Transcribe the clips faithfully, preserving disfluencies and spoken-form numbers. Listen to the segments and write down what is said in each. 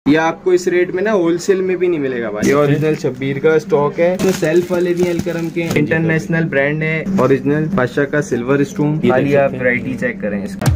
ये आपको इस रेट में ना होलसेल में भी नहीं मिलेगा भाई। ये ओरिजिनल शब्बीर का स्टॉक है, तो सेल्फ वाले भी अलकरम के इंटरनेशनल ब्रांड है, ओरिजिनल बादशाह का सिल्वर स्टोन। खाली आप वैरायटी चेक करें इसका।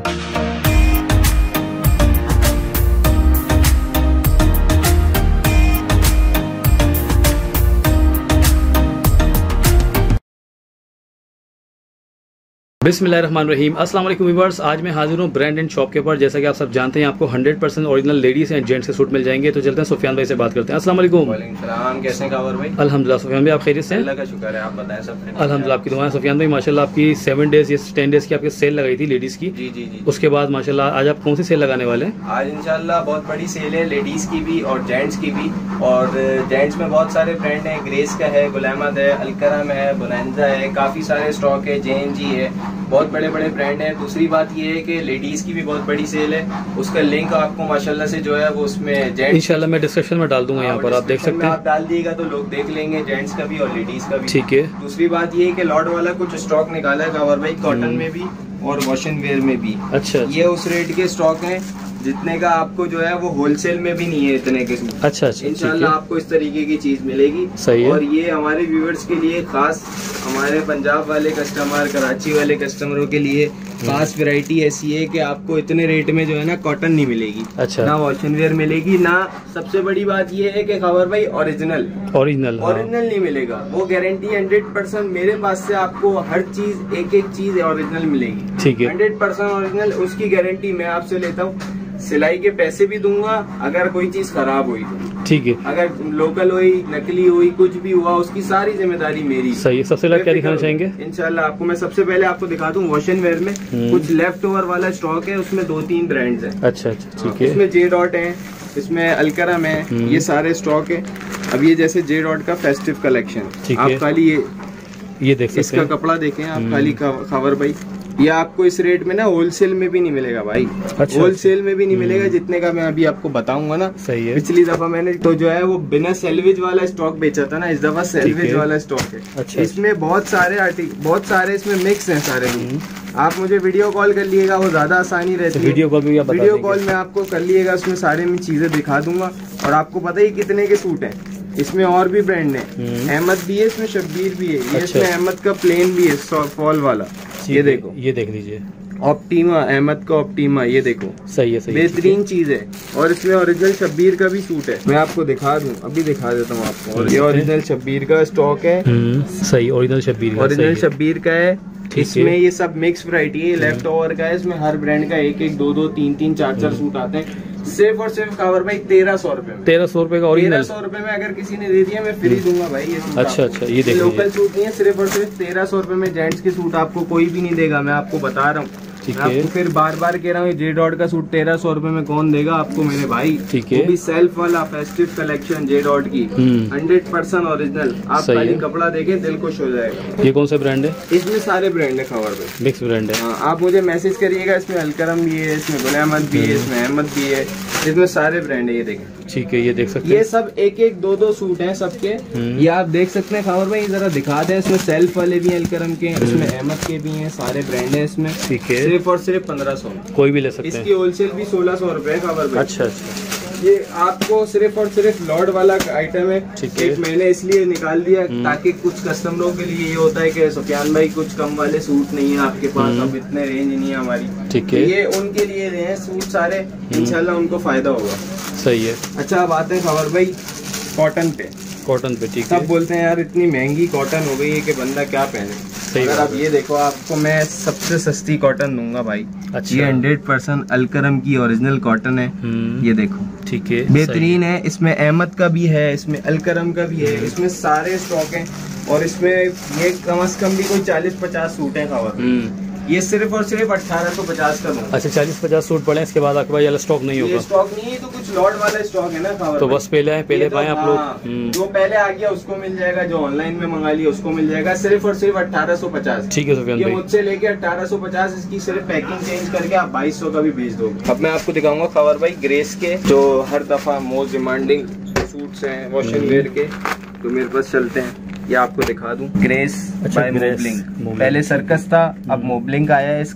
बिस्मिल्लाहिर्रहमानिर्रहीम। अस्सलाम वालेकुम व्यूअर्स, आज मैं हाजिर हूँ ब्रांड एंड शॉप के ऊपर। जैसा कि आप सब जानते हैं आपको hundred percent original ladies and gents के सूट मिल जाएंगे। तो चलते हैं सुफियान भाई से बात करते हैं। अस्सलाम वालेकुम। वालेकुम सलाम, कैसे हैं कावर भाई? अल्हम्दुलिल्लाह सुफियान भाई, आप खैरियत से हैं? अल्लाह का शुक्र है, आप बताएं सब? अल्हम्दुलिल्लाह आपकी दुआएं। सुफियान भाई माशाल्लाह आपकी सेवन डेज या टेन डेज की आपकी सेल लगाई थी लेडीज की। जी जी जी। उसके बाद माशाल्लाह आज आप कौन सी सेल लगाने वाले हैं? आज इंशाल्लाह बहुत बड़ी सेल है, लेडीज की भी और जेंट्स की भी। और जेंट्स में बहुत सारे ब्रांड हैं, ग्रेस का है, गुलामत है, अलकरम है, बोनांजा है, काफी सारे स्टॉक है, जे एन जी है, बहुत बड़े बड़े ब्रांड हैं। दूसरी बात ये है कि लेडीज की भी बहुत बड़ी सेल है, उसका लिंक आपको माशाल्लाह से जो है वो उसमें जेंट्स इंशाल्लाह मैं डिस्क्रिप्शन में डाल दूंगा, यहाँ पर आप देख सकते हैं। आप डाल दिएगा तो लोग देख लेंगे, जेंट्स का भी और लेडीज का भी। ठीक है। दूसरी बात ये है कि लॉट वाला कुछ स्टॉक निकाला है कावर भाई, कॉटन में भी और वॉशन वेयर में भी। अच्छा, ये उस रेट के स्टॉक हैं जितने का आपको जो है वो होलसेल में भी नहीं है इतने के सूट। अच्छा अच्छा, इंशाल्लाह आपको इस तरीके की चीज मिलेगी। सही है। और ये हमारे व्यूअर्स के लिए खास, हमारे पंजाब वाले कस्टमर, कराची वाले कस्टमरों के लिए खास वैरायटी ऐसी है कि आपको इतने रेट में जो है ना कॉटन नहीं मिलेगी। अच्छा। ना वॉशन वेयर मिलेगी, ना सबसे बड़ी बात ये है कि खबर भाई ओरिजिनल ओरिजिनल ओरिजिनल नहीं मिलेगा। वो गारंटी हंड्रेड परसेंट मेरे पास से आपको हर चीज एक एक चीज ओरिजिनल मिलेगी। ठीक है। हंड्रेड परसेंट ओरिजिनल, उसकी गारंटी मैं आपसे लेता हूँ। सिलाई के पैसे भी दूंगा अगर कोई चीज खराब हुई तो। ठीक है। अगर लोकल हुई, नकली हुई, कुछ भी हुआ, उसकी सारी जिम्मेदारी मेरी। सही है। सबसे पहले क्या दिखाना चाहेंगे? इंशाल्लाह आपको मैं सबसे पहले आपको दिखा दूं वॉशन वेयर में कुछ लेफ्ट ओवर वाला स्टॉक है, उसमें दो तीन ब्रांड्स हैं। अच्छा अच्छा, ठीक है। इसमें जे डॉट है, इसमें अलकरम है, ये सारे स्टॉक है। अब ये जैसे जे डॉट का फेस्टिव कलेक्शन, आप खाली ये ये देख सकते इसका कपड़ा देखें आप खाली खबर भाई। ये आपको इस रेट में ना होलसेल में भी नहीं मिलेगा भाई। अच्छा, होलसेल में भी नहीं मिलेगा जितने का मैं अभी आपको बताऊंगा ना। सही है। पिछली दफा मैंने तो जो है वो बिना सैलवेज वाला स्टॉक बेचा था ना, इस दफा सैलवेज वाला स्टॉक है। अच्छा। इसमें बहुत सारे आर्टिकल, बहुत सारे इसमें मिक्स हैं सारे। आप मुझे वीडियो कॉल कर लिएगा, वो ज्यादा आसानी रहती है। वीडियो कॉल भी आप बता वीडियो कॉल में आपको कर लिएगा, उसमें सारे में चीजें दिखा दूंगा। और आपको पता ही कितने के सूट है। इसमें और भी ब्रांड है, अहमद भी है, इसमें शब्बीर भी है। ये अच्छा। इसमें अहमद का प्लेन भी है, फॉल वाला। ये देखो, ये देख लीजिए, ऑप्टीमा, अहमद का ऑप्टीमा, ये देखो। सही है, सही है, बेहतरीन चीज है। और इसमें ओरिजिनल शब्बीर का भी सूट है, मैं आपको दिखा दूं, अभी दिखा देता हूँ आपको। और ये ओरिजिनल शब्बीर का स्टॉक है। सही, ओरिजिनल शब्बीर का, ओरिजिनल शब्बीर का है। इसमें ये सब मिक्स वैरायटी है, लेफ्ट ओवर का है। इसमें हर ब्रांड का एक एक, दो दो, तीन तीन, चार चार सूट आते हैं। सिर्फ और सिर्फ कावर भाई तेरह सौ रूपये में। तेरह सौ रूपये का ओरिजिनल। तेरह सौ रूपये में अगर किसी ने दे दिया मैं फ्री दूंगा भाई ये सूट। अच्छा अच्छा, ये देखिए, लोकल सूट नहीं है, सिर्फ और सिर्फ तेरह सौ रूपये में जेंट्स के सूट आपको कोई भी नहीं देगा, मैं आपको बता रहा हूँ। ठीक है। आपको फिर बार बार कह रहा हूँ, जे डॉट का सूट तेरह सौ रूपये में कौन देगा आपको मेरे भाई? ठीक है। वो भी सेल्फ वाला फेस्टिव कलेक्शन जे डॉट की, हंड्रेड परसेंट ओरिजिनल। आप खाली कपड़ा देखें दिल खुश हो जाएगा। ये कौन सा ब्रांड है? इसमें सारे ब्रांड है खबर पे, मिक्स ब्रांड है। हाँ, आप मुझे मैसेज करिएगा। इसमें अलकरम भी है, इसमें गुलामत भी है, इसमें अहमद भी है, इसमें सारे ब्रांड है। ये देखें, ठीक है, ये देख सकते हैं। ये सब एक एक दो दो सूट हैं सबके। ये आप देख सकते हैं खबर भाई, जरा दिखा दें। इसमें सेल्फ वाले भी हैं, अलकरम के, इसमें अहमद के भी हैं, सारे ब्रांड हैं इसमें। ठीक है। सिर्फ और सिर्फ पंद्रह सौ, कोई भी ले सकते हैं। इसकी होलसेल भी सोलह सौ रूपये है खबर भाई। अच्छा अच्छा, ये आपको सिर्फ और सिर्फ लॉर्ड वाला आइटम है। एक मैंने इसलिए निकाल दिया ताकि कुछ कस्टमरों के लिए ये होता है कि सुफियान भाई कुछ कम वाले सूट नहीं है आपके पास, अब इतने रेंज नहीं है हमारी। ठीक है। ये उनके लिए हैं सूट सारे, इंशाल्लाह उनको फायदा होगा। सही है। अच्छा, अब आते हैं खबर भाई कॉटन पे। कॉटन पे, ठीक है। सब बोलते हैं यार इतनी महंगी कॉटन हो गई है कि बंदा क्या पहने। अगर आप ये देखो, आपको मैं सबसे सस्ती कॉटन दूंगा भाई। अच्छा। ये हंड्रेड परसेंट अलकरम की ओरिजिनल कॉटन है। ये देखो, ठीक है, बेहतरीन है। इसमें अहमद का भी है, इसमें अलकरम का भी है, इसमें सारे स्टॉक हैं। और इसमें ये कम से कम भी कोई चालीस पचास सूट है खबर। ये सिर्फ और सिर्फ अठारह सौ पचास का दूंगा। अच्छा, चालीस पचास सूट पड़े, इसके बाद आपके पास स्टॉक नहीं होगा? स्टॉक नहीं है, तो कुछ लॉट वाला स्टॉक है ना खबर। तो बस पहले है, पहले पाए आप लोग। जो पहले आ गया उसको मिल जाएगा, जो ऑनलाइन में मंगा लिया उसको मिल जाएगा। सिर्फ और सिर्फ अठारह सौ पचास। ठीक है सुफियान भाई, मुझसे लेके अठारह सौ पचास, इसकी सिर्फ पैकिंग चेंज करके आप बाईस सौ का भी भेज दोगे। अब मैं आपको दिखाऊंगा खबर भाई ग्रेस के, जो हर दफा मोस्ट डिमांडिंग सूट्स हैं वॉशन वेयर के। तो मेरे पास चलते हैं, ये आपको दिखा दूं। ग्रेस बाय मोबलिंग। पहले सर्कस था, अब मोबलिंग आया है इसका।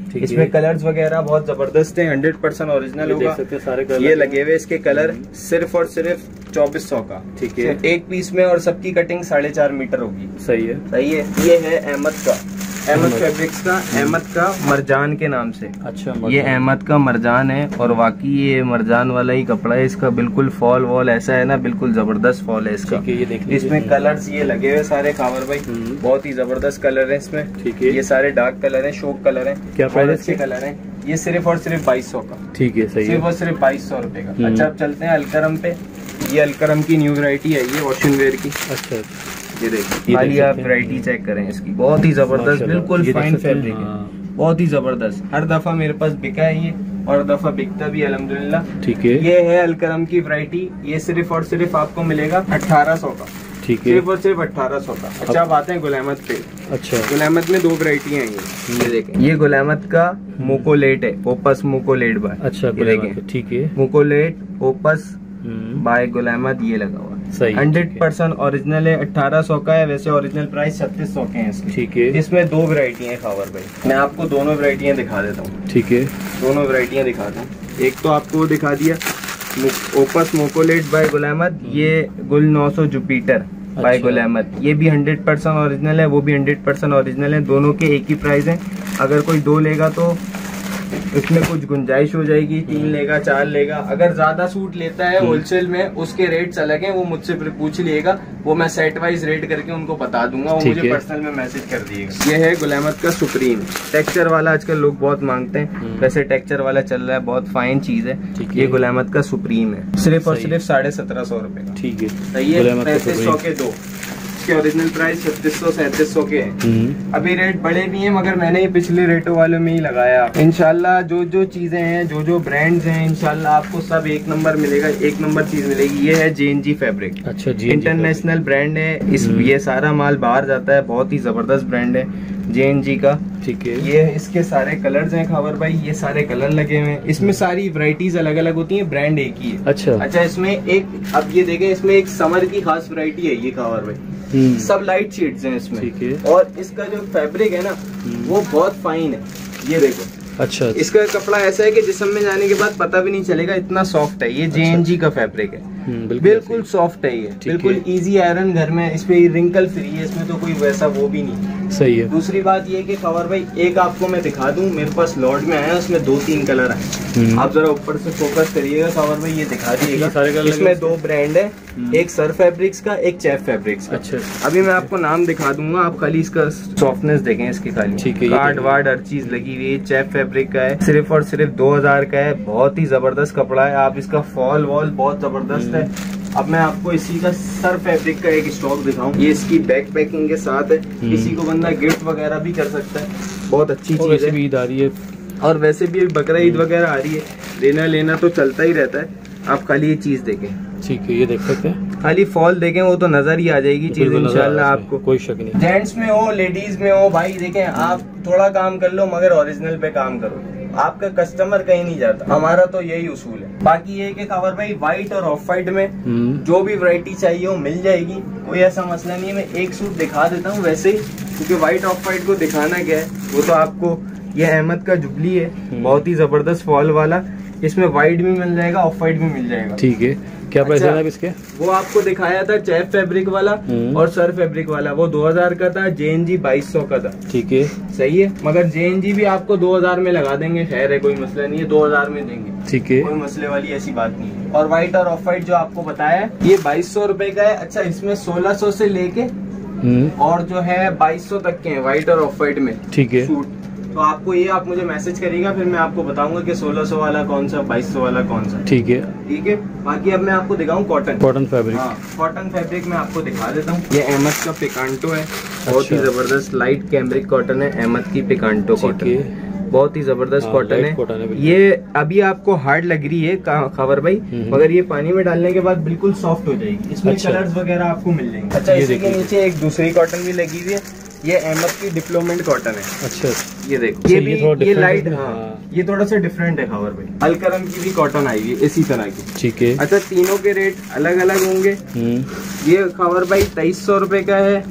इसमें कलर्स वगैरह बहुत जबरदस्त है, हंड्रेड परसेंट ओरिजिनल होगा। सारे कलर ये लगे हुए इसके कलर सिर्फ और सिर्फ चौबीस सौ का, ठीक है, एक पीस में, और सबकी कटिंग साढ़े चार मीटर होगी। सही है, सही है। ये है अहमद का, अहमद फैब्रिक्स का, अहमद का मरजान के नाम से। अच्छा, ये अहमद का मरजान है, और वाकई ये मरजान वाला ही कपड़ा है। इसका बिल्कुल फॉल वॉल ऐसा है ना, बिल्कुल जबरदस्त फॉल है इसका। ये देखिए, इसमें कलर्स ये लगे हुए सारे खावर भाई, बहुत ही जबरदस्त कलर है इसमें। ठीक है, ये सारे डार्क कलर है, शोक कलर है। क्या प्राइस के कलर है? ये सिर्फ और सिर्फ बाईस सौ का। ठीक है, सही है, सिर्फ और सिर्फ बाईस सौ रूपये का। अच्छा, अब चलते हैं अलकरम पे। ये अलकरम की न्यू वैरायटी है, ये ओशन वेयर की। अच्छा, ये देखिए, खाली आप वैरायटी चेक करें इसकी, बहुत ही जबरदस्त, बिल्कुल फाइन फैब्रिक है, बहुत ही जबरदस्त। हर दफा मेरे पास बिका है ये, और दफा बिकता भी अल्हम्दुलिल्लाह। ठीक है, ये है अलकरम की वैरायटी। ये सिर्फ और सिर्फ आपको मिलेगा अठारह सौ का। ठीक है, सिर्फ और सिर्फ अठारह सौ का। अच्छा, अब आते हैं गुल अहमद पे। अच्छा, गुल अहमद में दो वैरायटियां हैं ये, ये देखें, ये गुल अहमद का मोकोलेट है, ओपस मोकोलेट बाय। अच्छा, ये देखें, ठीक है, मोकोलेट ओपस बाय गुल अहमद, ये लगा हुआ है, हंड्रेड परसेंट ओरिजिनल है, अठारह सौ का है। वैसे ओरिजिनल प्राइस छत्तीस सौ के हैं इसके। ठीक है, इसमें दो वैरायटी हैं खावर भाई, मैं आपको दोनों वैरायटियां दिखा देता हूँ। ठीक है, दोनों वैरायटियां दिखाता हूँ। एक तो आपको दिखा दिया ओपस मोकोलेट बाय गुल अहमद, ये गुल नौ सौ जुपिटर बाय गुल अहमद, ये भी हंड्रेड परसेंट ओरिजिनल है, वो भी हंड्रेड परसेंट ओरिजिनल है। दोनों के एक ही प्राइस है। अगर कोई दो लेगा तो इसमें कुछ गुंजाइश हो जाएगी, तीन लेगा, चार लेगा। अगर ज्यादा सूट लेता है होलसेल में, उसके रेट्स अलग हैं, वो मुझसे फिर पूछ लिएगा, वो मैं सेट वाइज रेट करके उनको बता दूंगा, वो मुझे पर्सनल में मैसेज कर दिएगा। ये है गुल अहमद का सुप्रीम, टेक्सचर वाला आजकल लोग बहुत मांगते हैं, वैसे टेक्सचर वाला चल रहा है, बहुत फाइन चीज है। ये गुल अहमद का सुप्रीम है, सिर्फ और सिर्फ साढ़े सत्रह सौ रूपये का। ठीक है, सही है, पैंतीस सौ के दो। ओरिजिनल प्राइस छत्तीस सौ सैंतीस सौ के हैं। अभी रेट बढ़े भी हैं, मगर मैंने ये पिछले रेटों वालों में ही लगाया। इंशाल्लाह जो जो चीजें हैं, जो जो ब्रांड्स हैं, इंशाल्लाह आपको सब एक नंबर मिलेगा, एक नंबर चीज मिलेगी। ये है जे एन जी फैब्रिक। अच्छा, इंटरनेशनल ब्रांड है इस, ये सारा माल बाहर जाता है, बहुत ही जबरदस्त ब्रांड है जे एन जी का। ठीक है, ये इसके सारे कलर्स हैं खावर भाई, ये सारे कलर लगे हुए हैं। इसमें सारी वैरायटीज अलग अलग होती हैं, ब्रांड एक ही है। अच्छा अच्छा, इसमें एक, अब ये देखें, इसमें एक समर की खास वैरायटी है ये खावर भाई, सब लाइट शेड्स हैं इसमें। ठीक है, और इसका जो फैब्रिक है ना, वो बहुत फाइन है, ये देखो। अच्छा, इसका कपड़ा ऐसा है कि जिस्म में जाने के बाद पता भी नहीं चलेगा, इतना सॉफ्ट है ये। जे एन जी का फैब्रिक है, बिल्कुल सॉफ्ट है ये, बिल्कुल इजी आयरन, घर में इस पे रिंकल फ्री है, इसमें तो कोई वैसा वो भी नहीं। सही है। दूसरी बात ये कि खबर भाई, एक आपको मैं दिखा दूं, मेरे पास लॉट में आया, उसमें दो तीन कलर आए, आप जरा ऊपर से फोकस करिएगा खबर भाई, ये दिखा दिएगा। इसमें दो ब्रांड है, एक सर फैब्रिक्स का, एक चैफ फैब्रिक्स का। अच्छा, अभी मैं आपको नाम दिखा दूंगा, आप खाली इसका सॉफ्टनेस देखें इसके खाली। ठीक है, कार्ड वार्ड हर चीज लगी हुई है। चैफ फैब्रिक का है, सिर्फ और सिर्फ दो हजार का है, बहुत ही जबरदस्त कपड़ा है। आप इसका फॉल वॉल बहुत जबरदस्त है। अब मैं आपको इसी का सर फैब्रिक का एक स्टॉक दिखाऊं, ये इसकी बैक पैकिंग के साथ है, इसी को बंदा गिफ्ट वगैरह भी कर सकता है, बहुत अच्छी चीज है। ईद आ रही है, और वैसे भी बकरा ईद वगैरह आ रही है, लेना लेना तो चलता ही रहता है। आप खाली ये चीज देखें। ठीक है, ये देख सकते हैं, खाली फॉल देखें, वो तो नजर ही आ जाएगी चीज इंशाल्लाह, आपको कोई शक नहीं। जेंट्स में हो, लेडीज में हो, भाई देखें, आप थोड़ा काम कर लो, मगर ओरिजिनल पे काम करो, आपका कस्टमर कहीं नहीं जाता। हमारा तो यही उसूल है। बाकी ये कि खबर भाई, व्हाइट और ऑफ व्हाइट में जो भी वैरायटी चाहिए वो मिल जाएगी, कोई ऐसा मसला नहीं है। मैं एक सूट दिखा देता हूँ वैसे ही, क्योंकि व्हाइट ऑफ व्हाइट को दिखाना क्या है, वो तो आपको, ये अहमद का जुबली है, बहुत ही जबरदस्त फॉल वाला, इसमें व्हाइट भी मिल जाएगा, ऑफ व्हाइट भी मिल जाएगा। ठीक है, क्या प्राइस है इसके? वो आपको दिखाया था चैफ फैब्रिक वाला और सर फैब्रिक वाला, वो दो हजार का था, जे एन जी बाईस सौ का था। ठीक है, सही है, मगर जे एन जी भी आपको दो हजार में लगा देंगे, खैर है, कोई मसला नहीं है, दो हजार में देंगे। ठीक है, कोई मसले वाली ऐसी बात नहीं है। और व्हाइट और ऑफ व्हाइट जो आपको बताया, ये बाईस सौ रूपये का है। अच्छा, इसमें सोलह सौ से लेके और जो है बाईस सौ तक के हैं व्हाइट और ऑफ व्हाइट में। ठीक है, सूट तो आपको ये, आप मुझे मैसेज करिएगा, फिर मैं आपको बताऊंगा कि सोलह सौ वाला कौन सा, बाईस सौ वाला कौन सा। ठीक है, ठीक है। बाकी अब मैं आपको दिखाऊं कॉटन, कॉटन फैब्रिक। हाँ, कॉटन फैब्रिक मैं आपको दिखा देता हूँ। ये अहमद का पिकांटो है, बहुत ही जबरदस्त लाइट कैमरिक कॉटन है, अहमद की पिकांटो कॉटन, बहुत ही जबरदस्त कॉटन है। ये अभी आपको हार्ड लग रही है खबर भाई, मगर ये पानी में डालने के बाद बिल्कुल सॉफ्ट हो जाएगी। इसमें कलर्स वगैरह आपको मिल जाएंगे। अच्छा, इसी के नीचे एक दूसरी कॉटन भी लगी हुई है, ये अहमद की डिप्लोमेंट कॉटन है। अच्छा, ये देखो, ये भी ये लाइट, हाँ, ये थोड़ा सा डिफरेंट है खबर भाई। अलकरम की भी कॉटन आई है इसी तरह की। ठीक है। अच्छा, तीनों के रेट अलग अलग होंगे। ये खबर भाई तेईस सौ रूपये का है,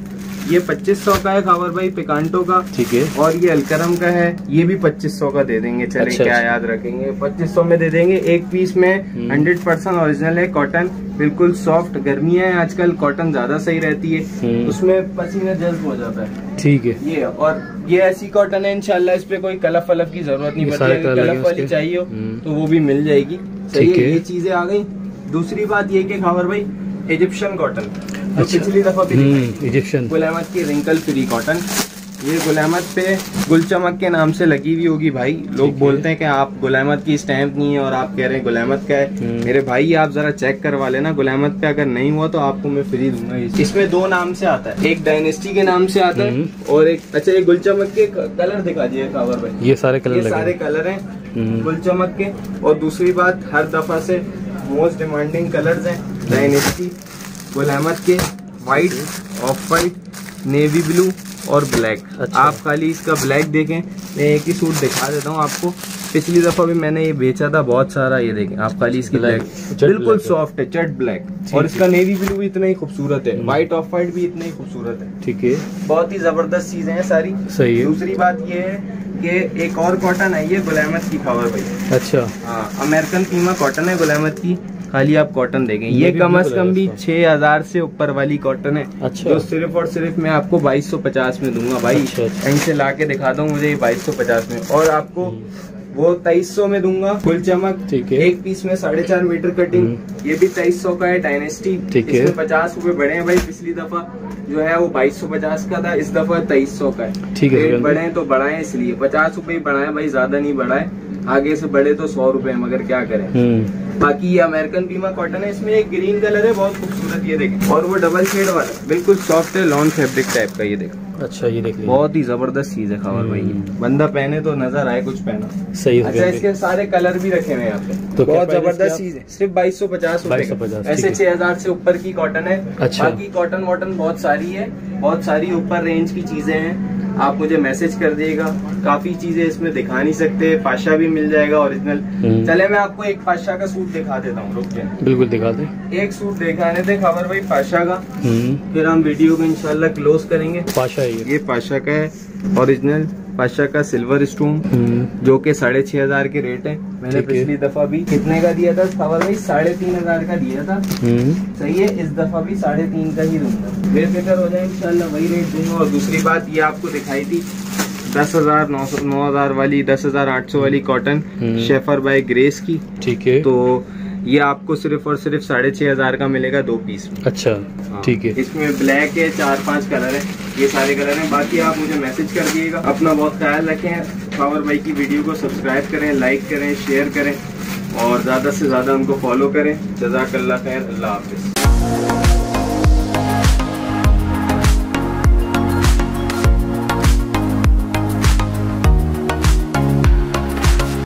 ये पच्चीस सौ का है खावर भाई पिकांटो का। ठीक है। और ये अलकरम का है, ये भी पच्चीस सौ का दे देंगे। चले अच्छा, क्या अच्छा। याद रखेंगे, पच्चीस सौ में दे देंगे। एक पीस में हंड्रेड परसेंट ओरिजिनल है, कॉटन बिल्कुल सॉफ्ट। गर्मियाँ है आजकल, कॉटन ज्यादा सही रहती है, उसमें पसीना जज्ब हो जाता है। ठीक है। ये और ये ऐसी कॉटन है इंशाल्लाह, इस पे कोई कलफ वलफ की जरूरत नहीं पड़ती है। कलफ वाली चाहिए हो तो वो भी मिल जाएगी। सही है, ये चीजें आ गई। दूसरी बात ये कि खावर भाई इजिप्शियन कॉटन, जो अच्छा। पिछली दफा भी इजिप्शियन गुल अहमद की रिंकल फ्री कॉटन। ये गुल अहमद पे गुल चमक के नाम से लगी हुई होगी भाई। लोग बोलते हैं कि आप गुल अहमद की स्टैंप नहीं है और आप कह रहे हैं गुल अहमद का है। मेरे भाई आप जरा चेक करवा लेना, गुल अहमद पे अगर नहीं हुआ तो आपको मैं फ्री दूंगा। इसमें दो नाम से आता है, एक डायनेस्टी के नाम से आता है और एक अच्छा ये गुल चमक के कलर दिखा दिए खावर भाई। ये सारे कलर ये सारे कलर हैं गुल चमक के। और दूसरी बात, हर दफा से मोस्ट डिमांडिंग कलर्स हैं डायनेस्टी, गुल अहमद के, white, off white, navy blue और ब्लैक। अच्छा। आप खाली इसका ब्लैक देखें, मैं एक ही सूट दिखा देता हूँ आपको। पिछली दफा भी मैंने ये बेचा था बहुत सारा, ये देखें आप खाली इसकी ब्लैक, बिल्कुल सॉफ्ट है, चट ब्लैक। और इसका नेवी ब्लू भी इतना ही खूबसूरत है, व्हाइट ऑफ व्हाइट भी इतना ही खूबसूरत है। ठीक है, बहुत ही जबरदस्त चीजें हैं सारी। सही है। दूसरी बात ये है कि एक और कॉटन है, ये गुल अहमद की खावर भाई। अच्छा, हाँ, अमेरिकन पीमा कॉटन है गुल अहमद की। खाली आप कॉटन देखें, ये कम अज कम भी छह हजार से ऊपर वाली कॉटन है। अच्छा। जो सिर्फ और सिर्फ मैं आपको बाईस सौ पचास में दूंगा भाई। अच्छा, अच्छा। कहीं से ला के दिखा दूँ मुझे, ये बाईस सौ पचास में। और आपको वो तेईस सौ में दूंगा फुल चमक। ठीक है। एक पीस में साढ़े चार मीटर कटिंग, ये भी तेईस सौ का है डायनेस्टी। ठीक है। इसमें पचास रूपए बढ़े हैं भाई, पिछली दफा जो है वो बाईस सौ पचास का था, इस दफा तेईस सौ का है। ठीक है, रेट बढ़े हैं तो बढ़ाए, इसलिए पचास रूपए ही बढ़ाए भाई, ज्यादा नहीं बढ़ाए। आगे से बढ़े तो सौ रूपए, मगर क्या करें। बाकी ये अमेरिकन पीमा कॉटन है, इसमें एक ग्रीन कलर है बहुत खूबसूरत, ये देखें। और वो डबल शेड वाला बिल्कुल सॉफ्ट है, लॉन फैब्रिक टाइप का, ये देखें। अच्छा, ये देख लीजिए, बहुत ही जबरदस्त चीज है खावर भाई। बंदा पहने तो नजर आए कुछ पहना। सही। अच्छा, इसके सारे कलर भी रखे हुए हैं यहाँ पे, तो बहुत जबरदस्त चीज है। सिर्फ बाईस सौ पचास बाईस सौ पचास, ऐसे छह हजार से ऊपर की कॉटन है। अच्छा। बाकी कॉटन वॉटन बहुत सारी है, बहुत सारी ऊपर रेंज की चीजें हैं। आप मुझे मैसेज कर दिएगा, काफी चीजें इसमें दिखा नहीं सकते। पाशा भी मिल जाएगा ओरिजिनल। चले मैं आपको एक पाशा का सूट दिखा देता हूँ, रुक जाए। बिल्कुल दिखा दे। एक सूट दिखाने थे खबर भाई पाशा का, फिर हम वीडियो को इंशाल्लाह क्लोज करेंगे। पाशा है ये, ये पाशा का है ओरिजिनल, पाशा का सिल्वर स्टोन, जो कि साढ़े छह हजार के रेट है। मैंने पिछली दफा भी कितने का दिया था खबर भाई, साढ़े तीन हजार का दिया था। सही है, इस दफा भी साढ़े तीन का ही दूंगा, बेफिक्र हो जाए इंशाल्लाह वही रेट दूंगा। और दूसरी बात ये आपको दिखाई थी दस हजार नौ सौ नौ हजार वाली, दस हजार आठ सौ वाली कॉटन शेफर बाय ग्रेस की। ठीक है, तो ये आपको सिर्फ और सिर्फ साढ़े छह हजार का मिलेगा दो पीस में। अच्छा, ठीक है। इसमें ब्लैक है, चार पांच कलर है, ये सारे कलर हैं। बाकी आप मुझे मैसेज कर दिएगा। अपना बहुत ख्याल रखें, खावर भाई की वीडियो को सब्सक्राइब करें, लाइक करें, शेयर करें और ज्यादा से ज्यादा उनको फॉलो करें। जज़ाकल्लाह खैर, अल्लाह हाफिज।